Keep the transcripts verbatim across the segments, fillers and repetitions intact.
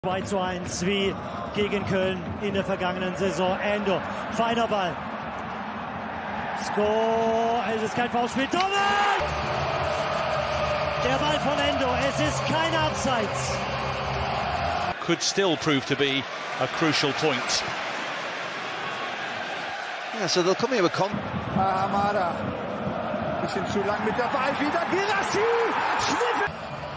zwei zu eins wie gegen Köln in der vergangenen Saison. Endo, feiner Ball. Score, es ist kein Foulspiel. Torwart! Der Ball von Endo, es ist kein Abseits. Could still prove to be a crucial point. Yeah, so they'll come here with con. Ah, Hamada. Bisschen zu lang mit dabei. Wieder Girassi. Schnitt.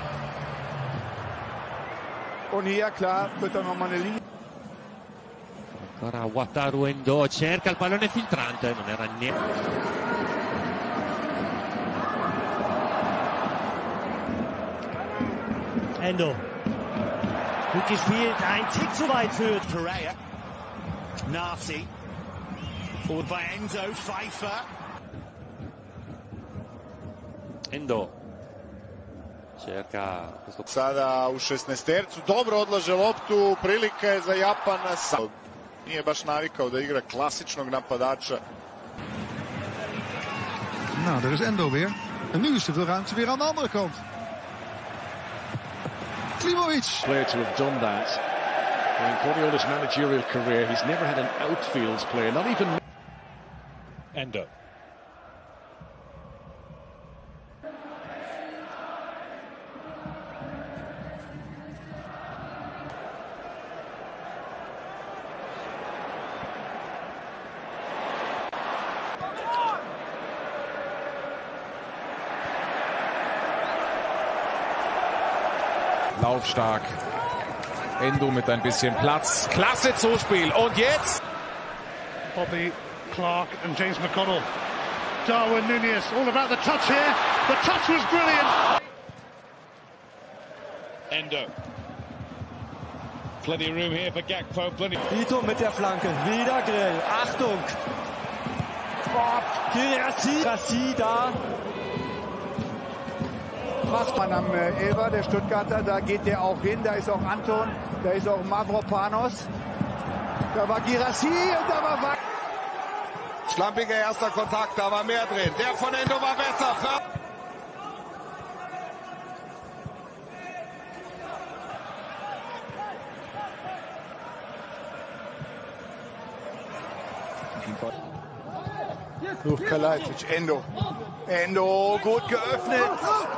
Und hier, klar, wird er nochmal eine Linie. Ancora Wataru Endo cerca il pallone filtrante, non era niente. Endo. Gut gespielt, ein Tick zu weit führt. Pereira. Nasi. Forward by Enzo, Pfeiffer. Endo. Cerca questo... Sada u šesnaestercu, dobro odlaže loptu, prilika je za Japan. Nije baš navikao da igra klasičnog napadača. Nou, daar is Endo weer. En nu is er veel ruimte weer aan de andere kant. Klimovic. Player to have done that. In Guardiola's managerial career, he's never had an outfield player, not even... Endo. Laufstark. Endo mit ein bisschen Platz. Klasse Zuspiel. Und jetzt? Bobby Clark and James McConnell. Darwin Nunez. All about the touch here. The touch was brilliant. Endo. Plenty of room here for Gakpo. Plenty. Ito mit der Flanke. Wieder Grill. Achtung. Girassi. Girassi da. Macht man am Elber, der Stuttgarter, da geht der auch hin, da ist auch Anton, da ist auch Mavropanos, da war Girassi und da war Wack. Schlampiger erster Kontakt, da war mehr drin. Der von Endo war besser. Kalajdzic, Endo. Endo gut geöffnet.